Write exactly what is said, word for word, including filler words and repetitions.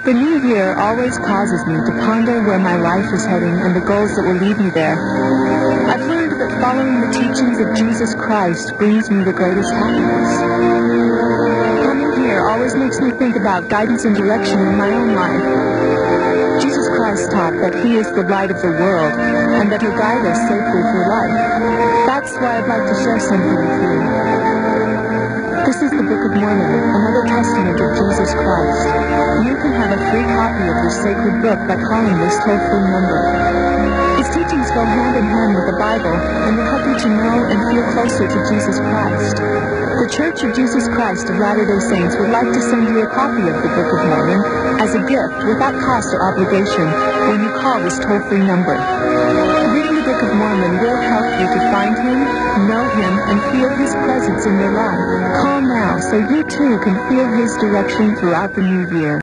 The new year always causes me to ponder where my life is heading and the goals that will lead me there. I've learned that following the teachings of Jesus Christ brings me the greatest happiness. Coming here always makes me think about guidance and direction in my own life. Jesus Christ taught that He is the light of the world and that He'll guide us safely through life. That's why I'd like to share something with you. This is the Book of Mormon, another testament of Jesus Christ. You can have a free copy of this sacred book by calling this toll-free number. His teachings go hand in hand with the Bible and will help you to know and feel closer to Jesus Christ. The Church of Jesus Christ of Latter-day Saints would like to send you a copy of the Book of Mormon as a gift without cost or obligation when you call this toll-free number. Reading the Book of Mormon will help you to find Him, know Him, and feel His presence in your life. Call now so you too can feel His direction throughout the new year.